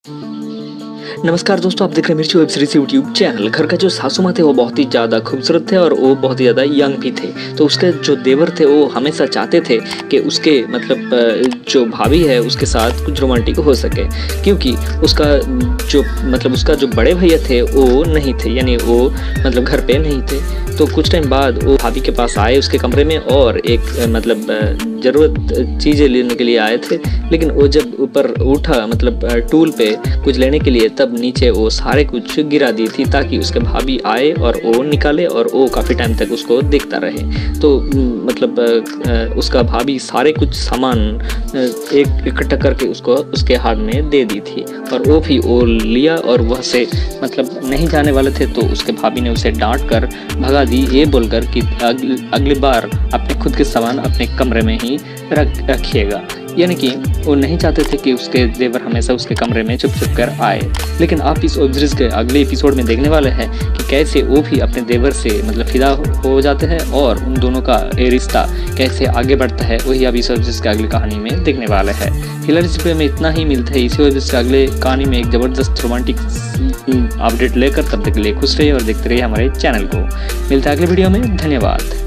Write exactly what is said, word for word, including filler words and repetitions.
नमस्कार दोस्तों, आप देख रहे हैं मिर्ची वेब सीरीज यूट्यूब चैनल। घर का जो सासू माँ थे वो बहुत ही ज़्यादा खूबसूरत थे और वो बहुत ही ज़्यादा यंग भी थे। तो उसके जो देवर थे वो हमेशा चाहते थे कि उसके मतलब जो भाभी है उसके साथ कुछ रोमांटिक हो सके, क्योंकि उसका जो मतलब उसका जो बड़े भैया थे वो नहीं थे, यानी वो मतलब घर पे नहीं थे। तो कुछ टाइम बाद वो भाभी के पास आए उसके कमरे में और एक मतलब ज़रूरत चीज़ें लेने के लिए आए थे। लेकिन वो जब ऊपर उठा मतलब टूल पे कुछ लेने के लिए, तब नीचे वो सारे कुछ गिरा दी थी ताकि उसके भाभी आए और वो निकाले और वो काफ़ी टाइम तक उसको देखता रहे। तो मतलब उसका भाभी सारे कुछ सामान एक इकट्ठा करके उसको उसके हाथ में दे दी थी और वो भी वो लिया और वह से मतलब नहीं जाने वाले थे। तो उसके भाभी ने उसे डांट कर भगा दी, ये बोलकर कि अगली अगली बार अपने खुद के सामान अपने कमरे में ही रख रखिएगा। यानी कि वो नहीं चाहते थे कि उसके देवर हमेशा उसके कमरे में छुप छुप कर आए। लेकिन आप इस वेब सीरीज़ के अगले एपिसोड में देखने वाले हैं कि कैसे वो भी अपने देवर से मतलब फिदा हो जाते हैं और उन दोनों का ये रिश्ता कैसे आगे बढ़ता है, वही आप इस वेब सीरीज़ के अगली कहानी में देखने वाले हैं। फिलहाल इस वीडियो में इतना ही, मिलता है इसी वेब सीरीज़ के अगले कहानी में एक ज़बरदस्त रोमांटिक अपडेट लेकर। तब तक के लिए खुश रहिए और देखते रहिए हमारे चैनल को। मिलता है अगले वीडियो में। धन्यवाद।